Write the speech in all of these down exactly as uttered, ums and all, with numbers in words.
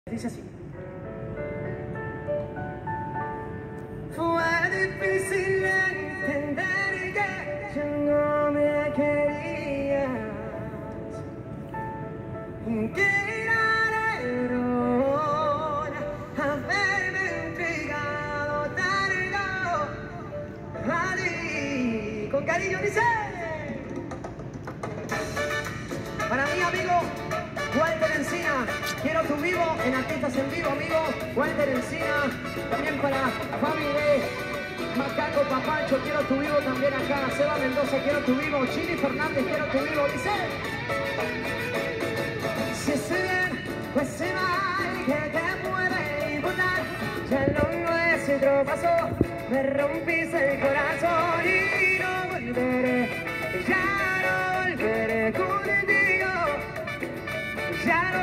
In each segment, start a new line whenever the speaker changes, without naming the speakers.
Dice así. Fue difícil entender que ya no me querías, que era error haberme entregado tanto a ti. Con cariño dice: para mi amigo Walter Encina, quiero tu vivo en Artistas en Vivo, amigo Walter Encina. También para Fabi de Macaco Papacho, quiero tu vivo también acá. Seba Mendoza, quiero tu vivo. Chili Fernández, quiero tu vivo. Dice: si ese bien, pues se mal que te puede importar, ya lo nuestro pasó, me rompiste el corazón y no volveré, ya no volveré contigo. Ya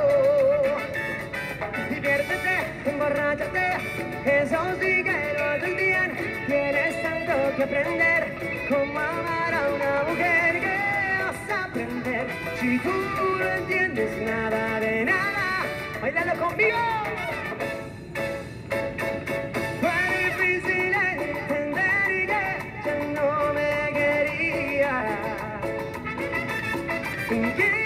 no, diviértete, emborráchate, eso sí que lo hacen bien. Tienes tanto que aprender, como amar a una mujer. ¿Qué vas a aprender si tú no entiendes nada de nada? ¡Bailalo conmigo! Fue difícil entender que ya no me querías, que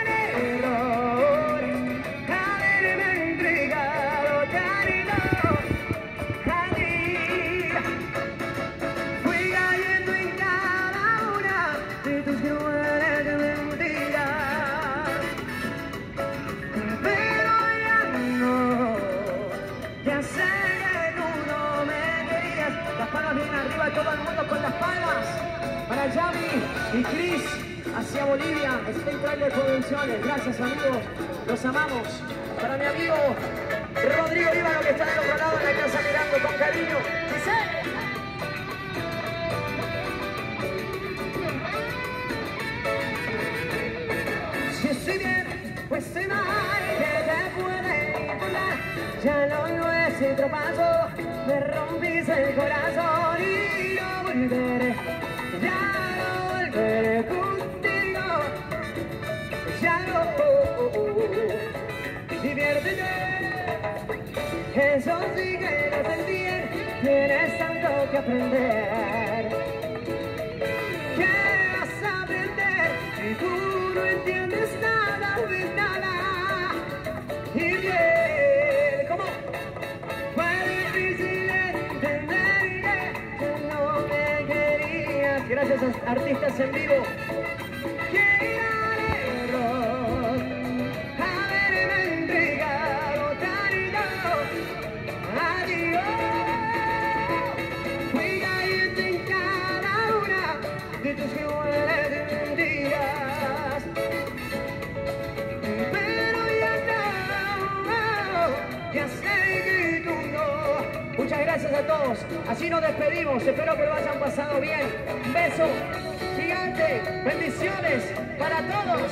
bien arriba, todo el mundo con las palmas. Para Yami y Chris, hacia Bolivia, State Trailer Producciones. Gracias, amigos, los amamos. Para mi amigo Rodrigo Líbano, que está del otro lado de la casa mirando con cariño. Dice: si estoy bien, pues estoy mal, que te puede importar, ya lo nuestro pasó, me rompiste el corazón y no volveré, ya no volveré contigo, ya no, diviértete, eso sí que lo sé bien, tienes tanto que aprender. ¿Qué vas a aprender si tú no entiendes nada de nada? Y bien, ¿cómo? Gracias a Artistas en Vivo. Que era error haberme entregado tanto a Dios. Fui cayendo en cada una de tus crueles mentiras, pero ya no, ya sé que tú no. Muchas gracias a todos. Así nos despedimos. Espero que lo hayan pasado bien. Un beso gigante. Bendiciones para todos.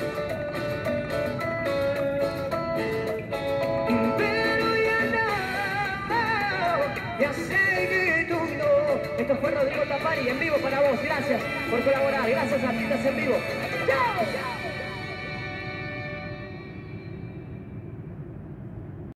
Pero ya no, ya sé que tú no. Esto fue Rodrigo Tapari en vivo para vos. Gracias por colaborar. Gracias a Artistas en Vivo. ¡Chao!